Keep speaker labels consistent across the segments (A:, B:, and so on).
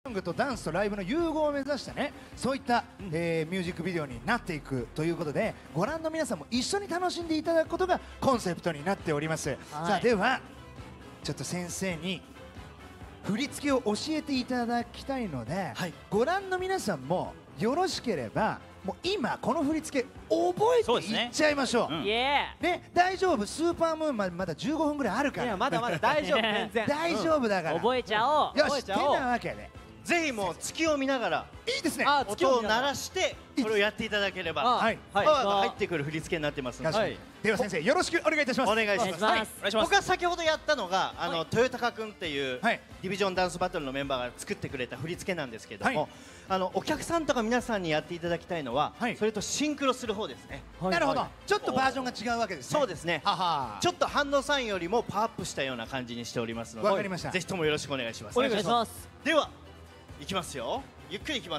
A: ングとダンスとライブの融合を目指したね、そういった、ミュージックビデオになっていくということで、ご覧の皆さんも一緒に楽しんでいただくことがコンセプトになっております。さあではちょっと先生に振り付けを教えていただきたいので、ご覧の皆さんもよろしければもう今この振り付け覚えていっちゃいましょう。ね、大丈夫、スーパームーンまだ15分ぐらいあるから。いや、
B: まだまだ大丈夫、全然
A: 大丈夫だから
C: 覚えちゃおう。
A: よし、てなわけで
D: ぜひもう月を見ながら
A: いいですね、
D: 音を鳴らしてこれをやっていただければパワーが入ってくる振り付けになってますので、
A: では先生よろしくお願いいたします。
D: お願いします。僕は先ほどやったのが豊高くんっていうディビジョンダンスバトルのメンバーが作ってくれた振り付けなんですけども、お客さんとか皆さんにやっていただきたいのはそれとシンクロする方ですね。
A: なるほど、ちょっとバージョンが違うわけですね。
D: そうですね、ちょっとハンドサインよりもパワーアップしたような感じにしておりますので、
A: わかりました、
D: ぜひともよろしくお願いします。
C: お願いします。
D: ではいきますよ、ゆっくりいきます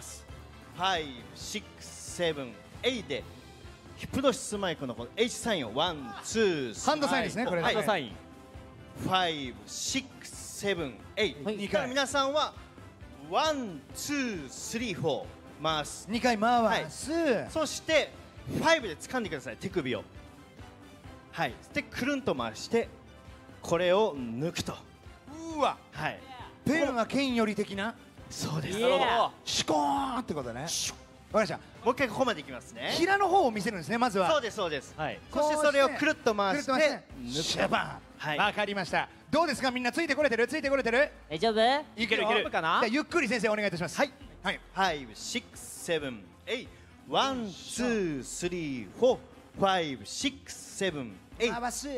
D: 。5、6、7、8でヒプノシスマイクのこの H サインを1、2、
A: ハンドサインですね、これ。
B: ハンドサイン
D: 5、6、7、8。2回皆さんは1、2、3、4回す。
A: 2回回す。
D: そして5で掴んでください、手首を。はい。でくるんと回してこれを抜くと。
A: うわ。
D: はい。
A: ペンは剣より的な。
D: そうです。
A: なるほど。シュコーンってことね。わかりました。
D: もう一回ここまでいきますね。
A: 平の方を見せるんですね、まずは。
D: そうですそうです。はい。そしてそれをくるっと回して
A: シャバ
D: ン。はい。
A: わかりました。どうですか、みんなついてこれてる？ついてこれてる？
C: 大丈夫？
A: いけるいけるかな？ゆっくり先生お願いいたします。はい。はい。
D: 5、6、7、8。1、2、3、4。5、6、7、8。
A: 回す。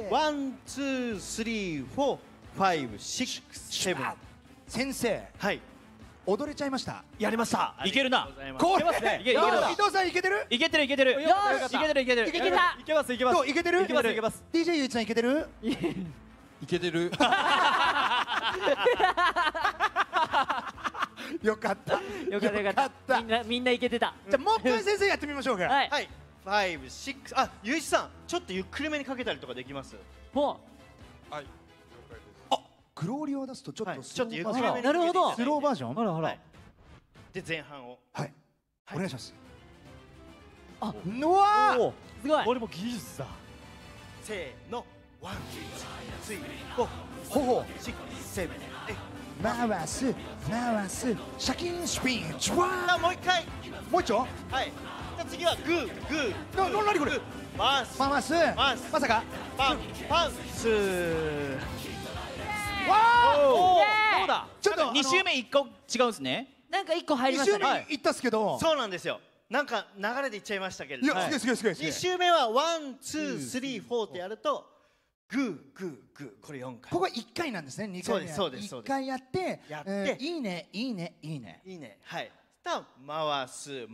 D: 1、2、3、4。5、6、7。
A: 先生。
D: はい。
A: 踊れちゃいました。
B: やりました。いけるな。
A: これ伊藤さんいけてる？
B: いけてるいけてる。よし、いけてるいけてる。
C: いけた。
B: いけますいけます。
A: いけてる？
B: いけますいけます。
A: DJ ゆういちさんいけてる？
E: いけてる。
A: よかった。
C: よかった。みんないけてた。
A: じゃあもう一回先生やってみましょうか。
C: はい。
D: 5、6。あ、ゆういちさんちょっとゆっくりめにかけたりとかできます？
C: ほ
E: う。はい。
A: グローリーを出すとちょっと
D: ちょっとゆっくりめに
C: なるほど。
A: スローバージョン。
B: ほらほら。
D: で前半を。
A: はい。お願いします。
C: あ、
A: うわー。
C: すごい。
B: 俺も技術だ。
D: せーの。1、2、3、4。
A: ほほ。
D: 6、7、8。
A: 回す回すシャキンスピンジュワー。
D: もう一回。
A: もう一丁。
D: はい。じゃあ次はグーグー。
A: 何これ。
D: 回す
A: 回す。まさか。
D: パンパンス。
A: わー。
B: どうだ。
A: ちょっと
E: 2周目1個違うんですね。
C: なんか1個入りましたね。
A: 2周目いったっすけど。
D: そうなんですよ。なんか流れでいっちゃいましたけれど。
A: いや、すげえ。
D: 2周目は1、2、3、4ってやるとグーグーグー、これ4回。
A: ここは1回なんですね。2回
D: そうです。
A: 1回やっていいね。
D: はい。回す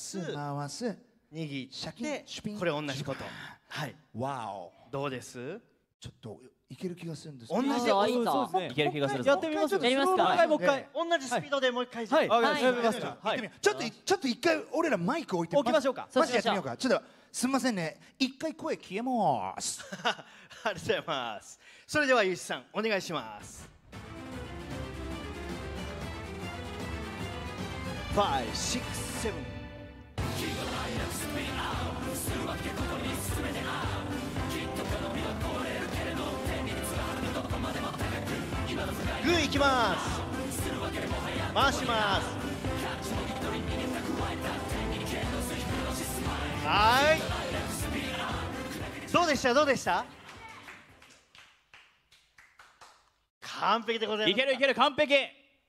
D: 握ってこれ同じこと。はい。
A: わお。
D: どうです？
A: ちょっといける気がするんです。
D: 同じ。
C: そうですね。
B: いける気がする。
C: やってみます。やりますか。
B: もう一回。
D: 同じスピードでもう一回。
B: はい。やります。
A: ちょっと一回俺らマイク置いて
B: 置きましょうか。
A: マジやってみようか。ちょっとすみませんね。一回声消えます。
D: ありがとうございます。それではゆういちさんお願いします。5、6、7。グーいきます。回します。はい。どうでした？完璧でございます。
E: いける完璧。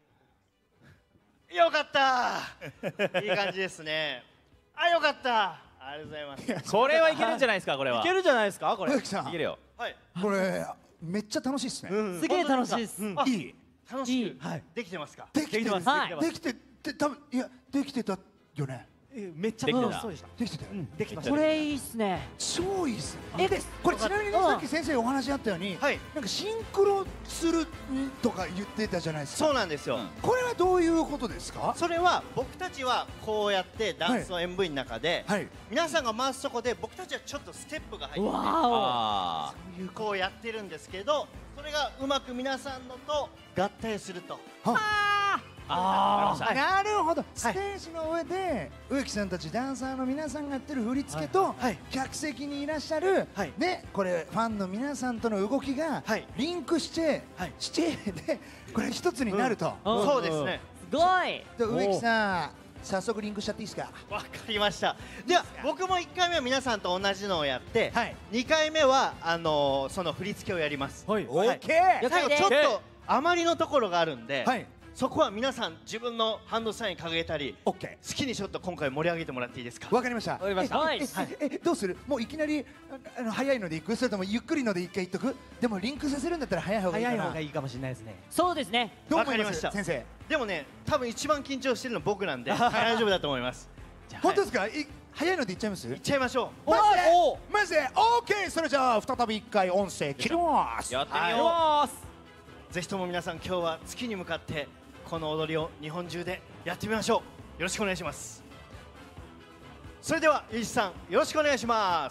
D: よかった。いい感じですね。あ、よかった。ありがとうございます。
E: これはいけるんじゃないですか、これは。
B: いけるじゃないですか、これ。
A: 小雪さん。
E: いけるよ。
D: はい。
A: これめっちゃ楽しいですね。
C: すげえ楽しいです。
A: いい。
D: 楽しくできてますか？
A: できてます。できて多分できてたよね。
B: めっちゃ楽しそうでした。
A: できてたよ。
B: できました。
C: これいいっすね。
A: 超いいっす。これちなみにさっき先生お話あったように、なんかシンクロするとか言ってたじゃないですか。
D: そうなんですよ。
A: これはどういうことですか？
D: それは僕たちはこうやってダンスの MV の中で皆さんが回すとこで僕たちはちょっとステップが入ってこうやってるんですけど、それがうまく皆さんのと合体すると。
A: なるほど、ステージの上で植木さんたちダンサーの皆さんがやってる振り付けと客席にいらっしゃるね、これファンの皆さんとの動きがリンクしてでこれ一つになると。
D: そうですね。
C: すごい。
A: 植木さん早速リンクしちゃっていいですか。
D: わかりました。では僕も1回目は皆さんと同じのをやって、2回目はその振り付けをやります。
A: オッケー。
D: 最後ちょっと余りのところがあるんで、そこは皆さん自分のハンドサイン掲げたり、好きにちょっと今回盛り上げてもらっていいですか。
A: わかりました。どうする？もういきなり早いのでいく？それともゆっくりので一回言っとく？でもリンクさせるんだったら早い方がいいかな。
B: 早い方がいいかもしれないですね。
C: そうですね。
A: どう思います先生？
D: でもね、多分一番緊張してるの僕なんで大丈夫だと思います。
A: 本当ですか？早いのでいっちゃいます？
D: いっちゃいましょ
A: う。マジで OK。それじゃあ再び一回音声切ります。
E: やってみよ
D: う。ぜひとも皆さん今日は月に向かってこの踊りを日本中でやってみましょう。よろしくお願いします。それではゆうじさんよろしくお願いします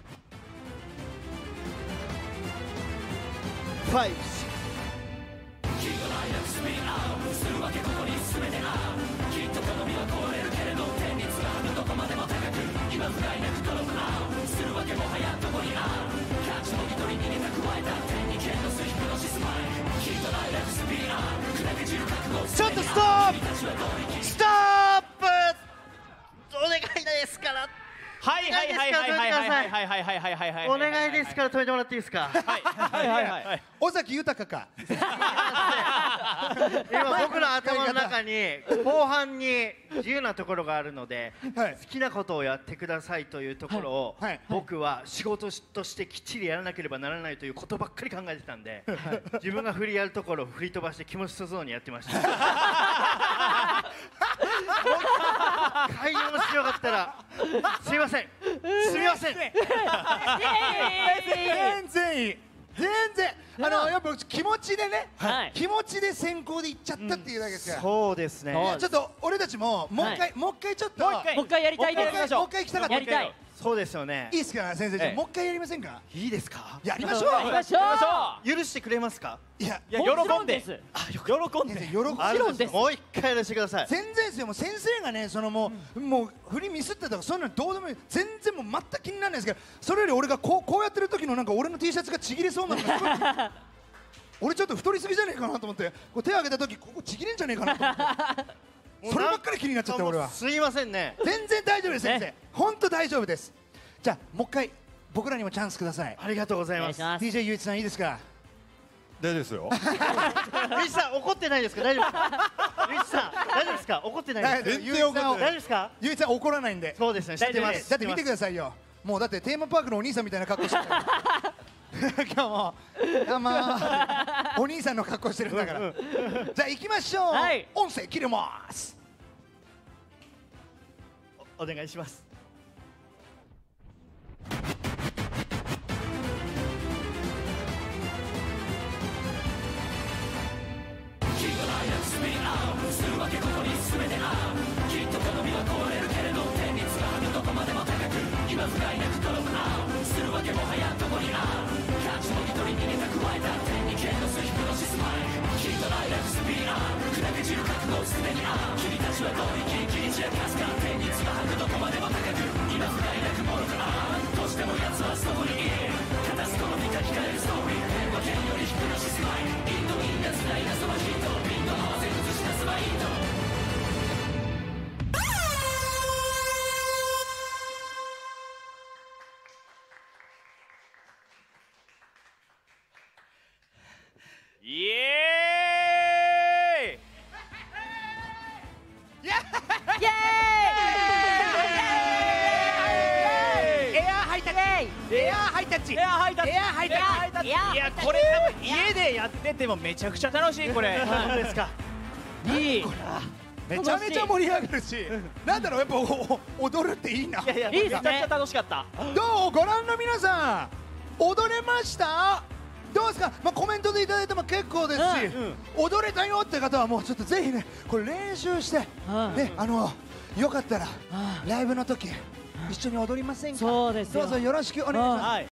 D: 。5ちょっとストップストップお願いですから
E: はいはいはいはいはいはいはいはいはいはい
D: お願いですから止めてもらっていいですか。
E: はいはいはい。
A: 尾崎豊か。
D: 今僕の頭の中に後半に自由なところがあるので、好きなことをやってくださいというところを僕は仕事としてきっちりやらなければならないということばっかり考えてたんで、自分が振りやるところを振り飛ばして気持ちとゾーンにやってました。改良もしよかったらすみませんすみません。
A: 全然いい。全然やっぱ気持ちでね、気持ちで先行でいっちゃったっていうだけですから。
D: そうですね。
A: ちょっと俺たちももう一回ちょっと
C: もう一回やりたいです。
A: もう一回行きたかった。
C: やりたい。
D: そうですよね。
A: いいですか先生、じゃあもう一回やりませんか。
D: いいですか。
A: やりましょう。
C: やりましょう。
D: 許してくれますか。
A: いや
E: 喜んで。喜んで。
C: 喜んで。
D: もう一回やらせてください。
A: 全然ですよ。もう先生がね、もう振りミスってたとかそんなのどうでもいい。全然もう全く気にならないですけど、それより俺がこうやってる時のなんか俺の T シャツがちぎれそうなのが俺ちょっと太りすぎじゃねえかなと思って、こう手を挙げた時ここちぎれんじゃねえかなと思ってそればっかり気になっちゃって俺は。
D: すいませんね。
A: 全然大丈夫です先生。本当大丈夫です。じゃあもう一回僕らにもチャンスください。
D: ありがとうございます。
A: DJ ゆういちさんいいですか。
F: 大丈夫ですよ。
D: ゆういちさん怒ってないですか。大丈夫ですか。ゆういちさん大丈夫ですか。怒ってないですか。
A: 全然怒ってない。
D: 大丈夫ですか。
A: ゆういちさん怒らないんで。
D: そうですね、知ってます。
A: だって見てくださいよ。もうだってテーマパークのお兄さんみたいな格好してる今日もお兄さんの格好してるんだからじゃあ行きましょう。音声切れます。
D: お願いします。
E: イエーイ。
C: イエーイ。
A: エアハイタッチ。エアハイタッチ。
E: エアハイタッチ。
A: エアハイタッチ。
E: いやこれ多分家でやっててもめちゃくちゃ楽しいこれ。
D: そうですか。
C: いい。
A: めちゃめちゃ盛り上がるし、なんだろうやっぱ踊るっていいな。
E: いやめちゃくちゃ楽しかった。
A: どうご覧の皆さん踊れました？どうですか。コメントでいただいても結構ですし、踊れたよって方はもうちょっとぜひねこれ練習してね、よかったらライブの時一緒に踊りませんか。
C: そうですよ。
A: どうぞよろしくお願いします。